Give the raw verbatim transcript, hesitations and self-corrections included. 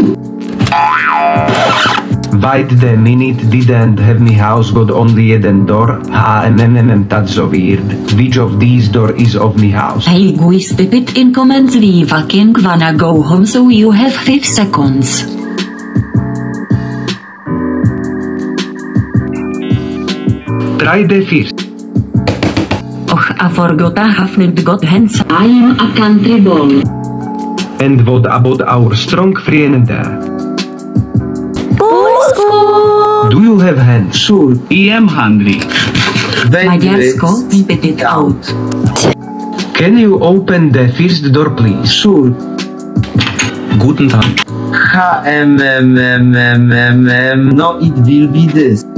Wait the minute didn't have me house got only jeden door? Hmm, that's so weird. Which of these door is of me house? Hey guys, type it in comments we fucking wanna go home, so you have five seconds. Try the first. Och, I forgot I have not got hands. I am a country boy. And what about our strong friend there? Do you have hands? Sure, I am hungry. Maďarsko, spit it out. Can you open the first door, please? Sure. Guten Tag. H M M M M M M. No, it will be this.